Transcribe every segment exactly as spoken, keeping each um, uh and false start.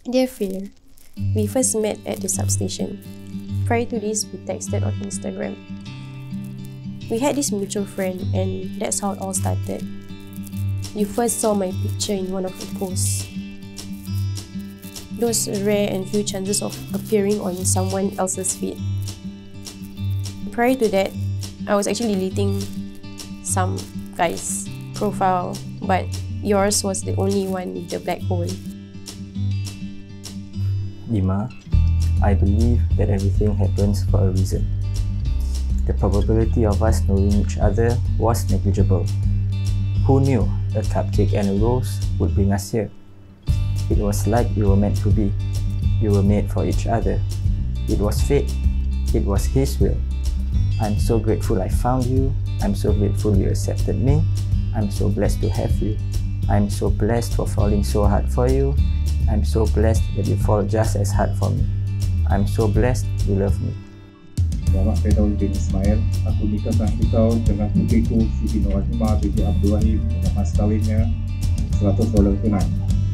Dear Fear, we first met at the substation. Prior to this, we texted on Instagram. We had this mutual friend and that's how it all started. You first saw my picture in one of the posts. Those rare and few chances of appearing on someone else's feed. Prior to that, I was actually deleting some guys' profile, but yours was the only one with the black hole. Dima, I believe that everything happens for a reason. The probability of us knowing each other was negligible. Who knew a cupcake and a rose would bring us here? It was like we were meant to be. We were made for each other. It was fate. It was His will. I'm so grateful I found you. I'm so grateful you accepted me. I'm so blessed to have you. I'm so blessed for falling so hard for you. I'm so blessed that you fall just as hard for me. I'm so blessed you love me. Nama saya Daud bin Ismail. Aku nikahkan engkau dengan putriku Siti Nurrahimah binti Abdul Wahid dengan mas kawinnya seratus dolar tunai.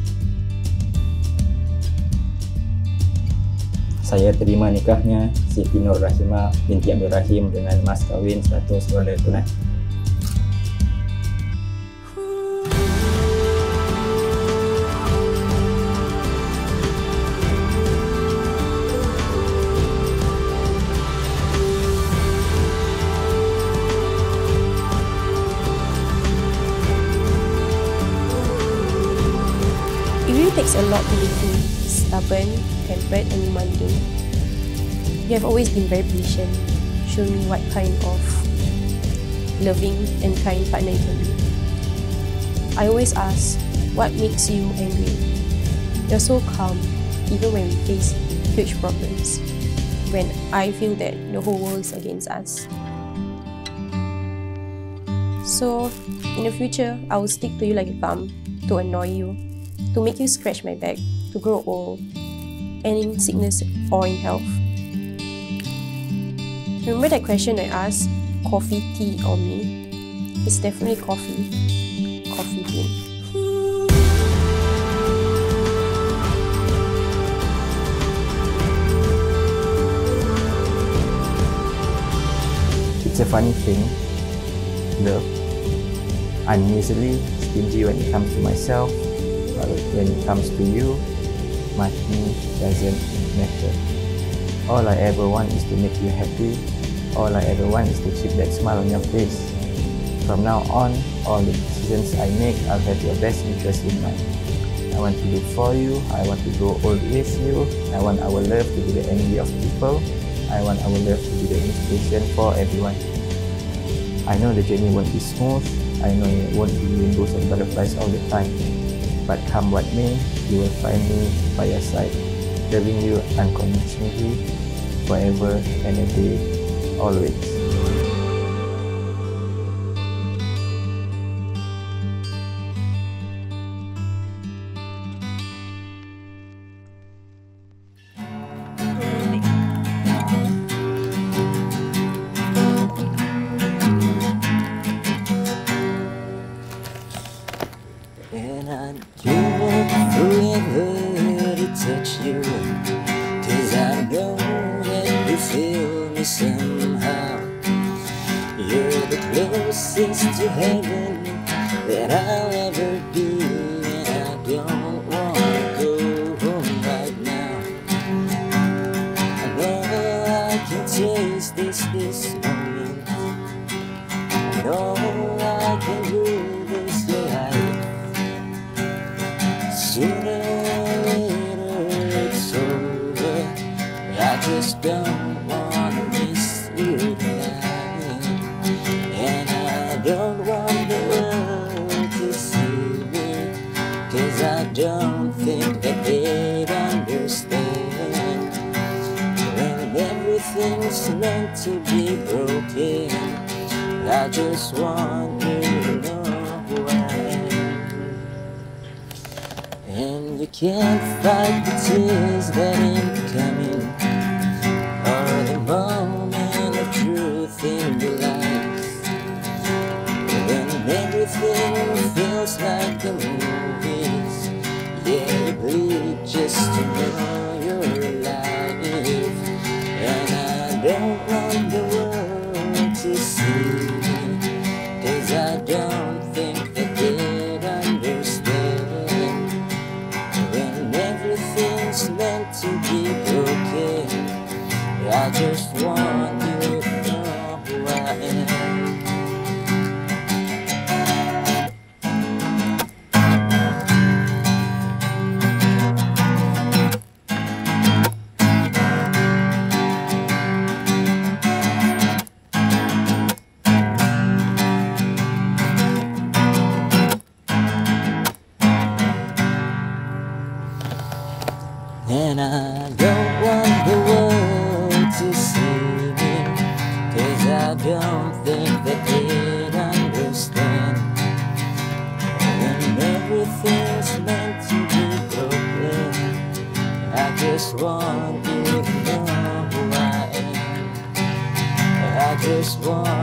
Saya terima nikahnya Siti Nurrahimah binti Abdul Rahim dengan mas kawin seratus dolar tunai. It really takes a lot to make me stubborn, tempered and demanding. You have always been very patient, showing me what kind of loving and kind partner you can be. I always ask, what makes you angry? You're so calm, even when we face huge problems, when I feel that the whole world is against us. So, in the future, I will stick to you like a thumb, to annoy you, to make you scratch my back, to grow old, and in sickness or in health. Remember that question I asked, coffee, tea or me? It's definitely coffee, coffee bean. It's a funny thing, love. I'm usually stingy when it comes to myself, but when it comes to you, money doesn't matter. All I ever want is to make you happy. All I ever want is to keep that smile on your face. From now on, all the decisions I make, I'll have your best interest in mind. I want to live for you. I want to grow old with you. I want our love to be the envy of people. I want our love to be the inspiration for everyone. I know the journey won't be smooth. I know it won't be rainbows and butterflies all the time. But come what may, you will find me by your side, loving you unconditionally, forever and a day, always. And I dream forever to touch you, 'cause I know that you feel me somehow. You're the closest to heaven that I'll ever be, and I don't wanna go home right now. And all I can taste is this moment, and all I can do is life. Sooner or later it's over. I just don't wanna miss you tonight, and I don't want the world to see me, 'cause I don't think that they'd understand. When everything's meant to be broken, I just want you to know who I am. And you can't fight the tears that ain't coming, or the moment of truth in your life. When everything feels like the movies, yeah, you bleed just to And I don't want the world to see me, 'cause I don't think that they'd understand. When everything's meant to be broken, I just want you to know who I am. I just want